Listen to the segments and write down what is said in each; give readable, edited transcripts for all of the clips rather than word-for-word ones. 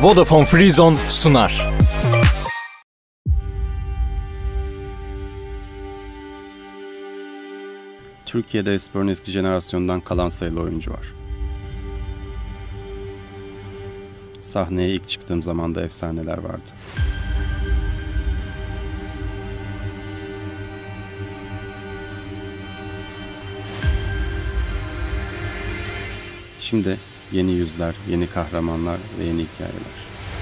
Vodafone Freezone sunar. Türkiye'de e-sporun eski jenerasyondan kalan sayılı oyuncu var. Sahneye ilk çıktığım zaman da efsaneler vardı. Şimdi yeni yüzler, yeni kahramanlar ve yeni hikayeler.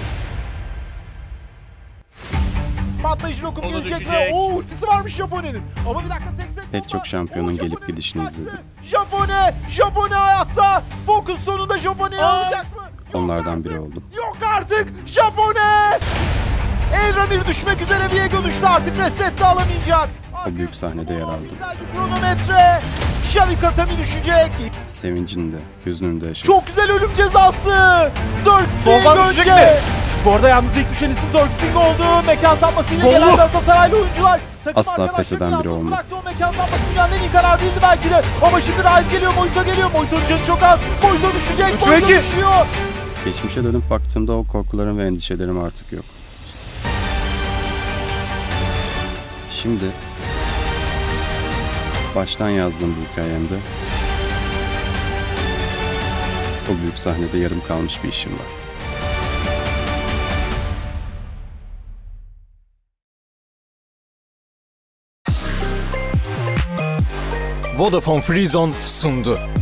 Patlayıcı lokum gelecek ve ultisi varmış Japone'nin. Ama bir dakika 80. Pek çok şampiyonun gelip gidişini izledim. Japone hayatta. Focus sonunda Japone'yi alacak mı? Onlardan biri oldum. Yok artık Japone! Elramir düşmek üzere, Viego düştü, artık reset de alamayacak. O büyük sahnede yer aldım. Güzel bir kronometre. Xavi Katami düşecek. Sevincini de, hüznünü de yaşadım. Çok güzel ölüm cezası. Zergsting önce. Bu arada yalnız ilk düşen isim Zergsting oldu. Mekan sapmasıyla gelen Galatasaraylı oyuncular. Asla pes eden biri olmadı. O mekan sapması dünyanın en iyi karar değildi belki de. Ama şimdi Rise geliyor, Moito geliyor. Moito'nun canı çok az. Moito düşecek, Moito düşüyor. Geçmişe dönüp baktığımda o korkularım ve endişelerim artık yok. Şimdi baştan yazdığım bu hikayemde o büyük sahnede yarım kalmış bir işim var. Vodafone Freezone sundu.